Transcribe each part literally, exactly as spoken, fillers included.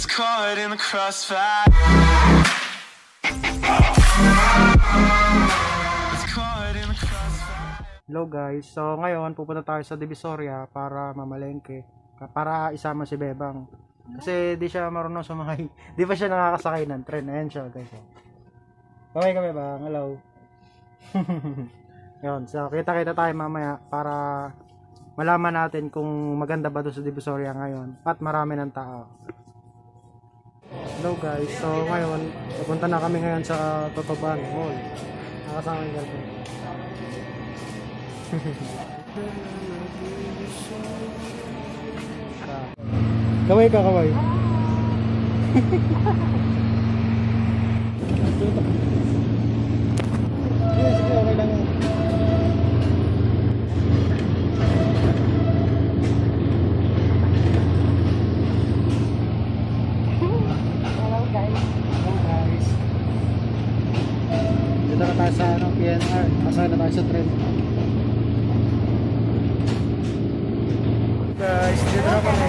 Gets caught in the crossfire. Gets caught in the crossfire. Hello guys, so ngayon pupunta tayo sa Divisoria para mamalengke, para isama si Bebang. Kasi di siya marunong sumakay, di pa siya nakakasakay ng tren. Ayan siya guys. Kaway kami ba? Hello. Yun, so kita-kita tayo mamaya para malaman natin kung maganda ba doon sa Divisoria ngayon at marami ng tao. Hello guys, so ngayon pupunta na kami ngayon sa Totoban Mall. Nakasama yung girlfriend. Kaway ka, kaway. Sige, sige, okay lang yan. Hello guys. Hello guys. Dito na tayo sa ano, P N R. Asal na tayo sa tren. Guys, dito na kami.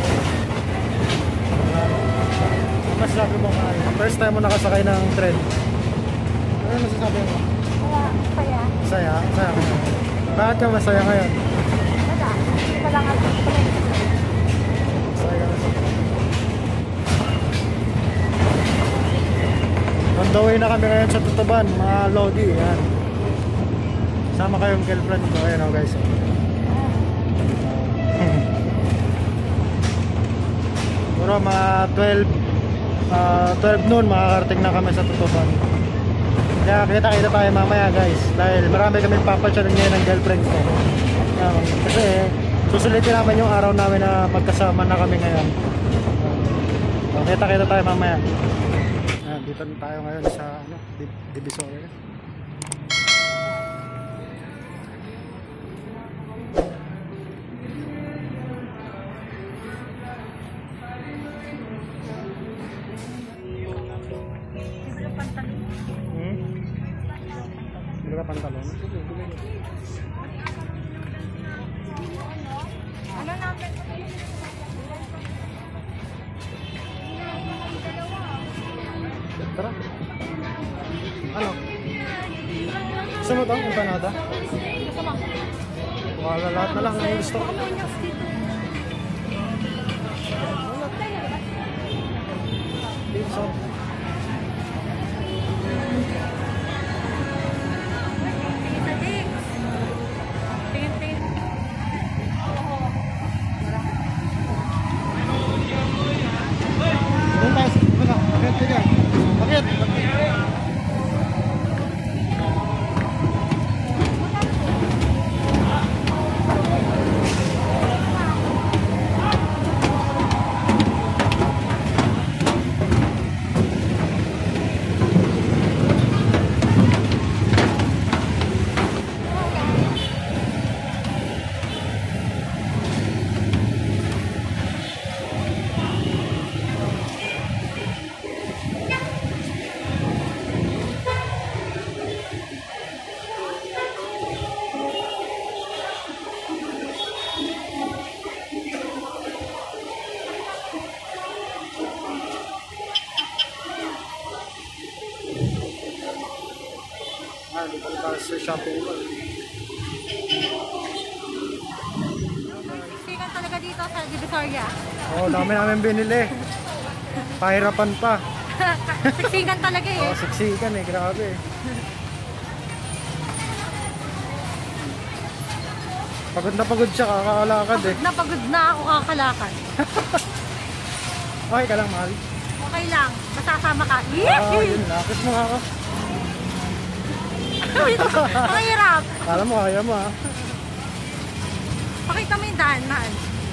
Mas sabi mo nga, first time mo nakasakay ng tren. Ano masasabi mo? Kaya, saya. Masaya? Masaya ka. Bakit ka masaya ngayon? Wala. Wala nga sa tren. Masaya ka masaya. On the way na kami ngayon sa Tutuban, mga Lodi. Yan. Sama kayong girlfriend ko. Ayan o guys. Puro mga twelve Uh, twelve noon makakarating na kami sa Tutuban. Kaya kita-kita tayo mamaya guys, dahil marami kami papasyalan ngayon ng girlfriend ko. uh, Kasi susulitin namin yung araw namin na magkasama na kami ngayon. uh, Kita-kita tayo mamaya. uh, Dito na tayo ngayon sa ano, Divisoria. Pantalon. Ano namin? Tara. Ano? Gusto mo ito? Empanada? Gusto mo? Wala, lahat na lang ang gusto. Pizza. Dito tayo sa shopping mall. Siksikan talaga dito sa Divisoria. Oo, oh, dami namin binili. Pahirapan pa. Siksikan talaga eh. Oo, oh, siksikan eh, grabe. Pagod na pagod siya, kakakalakad eh. Pagod na pagod na ako kakalakad. Okay ka lang, mahal? Okay lang, masasama ka. Ah, yun na. Kiss mo nga ako. Mahirap. Kala mo, kaya mo ha. Pakita mo yung daan, mahal.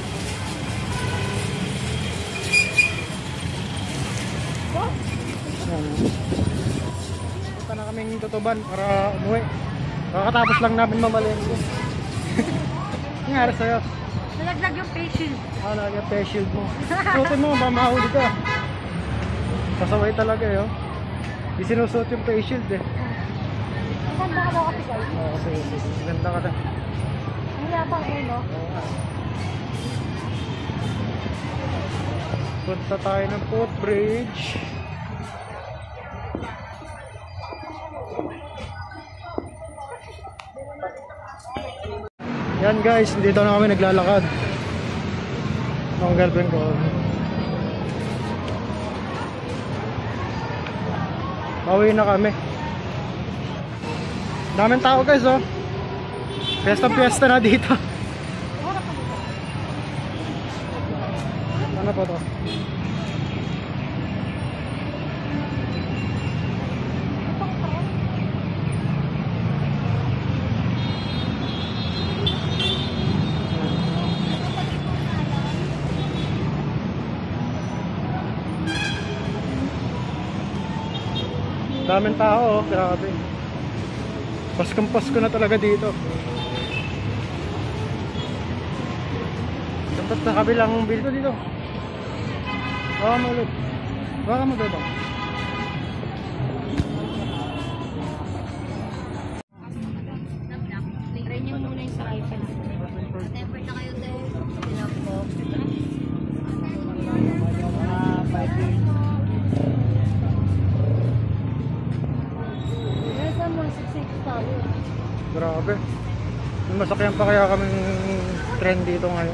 Punta na kaming Tutuban para umuwi. Kakatapos lang namin mamalengke. Nangyari sa'yo? Nalaglag yung face shield. Ah, nalaglag yung face shield mo. Suotin mo, mamahuli ka. Pasaway talaga eh, oh. Di sinusuot yung face shield eh. Ang ganda ka daw kasi guys. Oo, kasi ganda ka na. Ang yapang eh, no? Oo nga. Punta tayo ng footbridge. Yan guys, dito na kami naglalakad ng girlfriend ko. Pauwi na kami. Daming tao guys oh. Fiesta fiesta na dito. Ano po to? Daming tao oh, grabe. Paskong Pasko na talaga dito. Dapat sa kabilang bildo dito. Baka mo ulit. Baka mo dito. Try niyo muna yung sa iPhone. Temper na kayo tayo. Silang po. Saan mo siksik tayo? Grabe. May masakyan pa kaya kaming trend dito ngayon.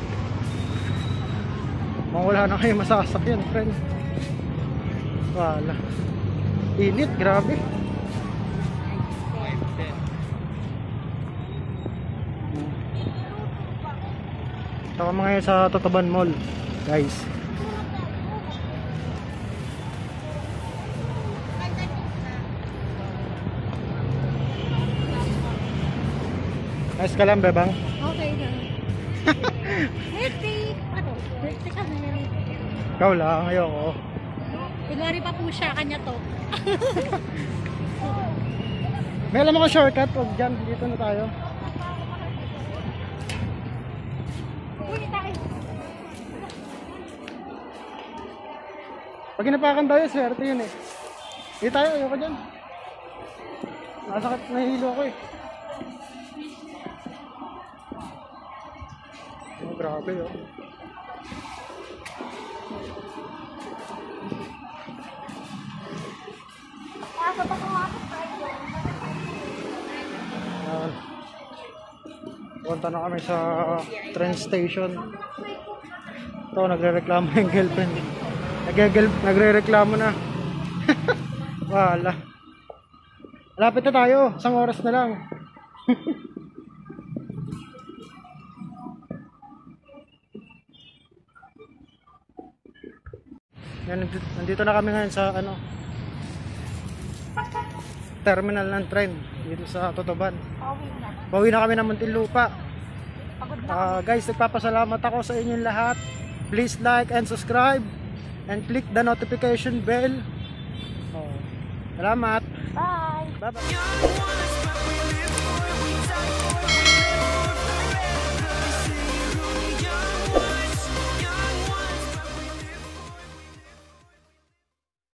Mawala na kayo masasakyan, friend. Wala. Init, grabe. Ito kami ngayon sa Totoban Mall, guys. Nice ka lang, bebang. Okay na. Birthday! Ano? Birthday ka na. Ikaw lang, ayoko. Kunwari pa po siya, kanya to. May alam ako shortcut, huwag dyan, dito na tayo. Uy, tayo. Pag inapakan tayo, swerte yun eh. Hindi tayo, ayoko dyan. Nasakit, nahihilo ako eh. Oh, grabe oh. Ayan. Punta na kami sa train station. Ito, nagre-reklamo yung girlfriend. Nagre- Nagre-reklamo na. Wala. Lapit na tayo. Isang oras na lang. Yan, nandito na kami ngayon sa ano, terminal ng train dito sa Totoban. Pauwi na. Pauwi na kami ng Muntinlupa. Pagod na. Uh, guys, nagpapasalamat ako sa inyong lahat. Please like and subscribe and click the notification bell. Oh, salamat. Bye! Bye bye. You're the one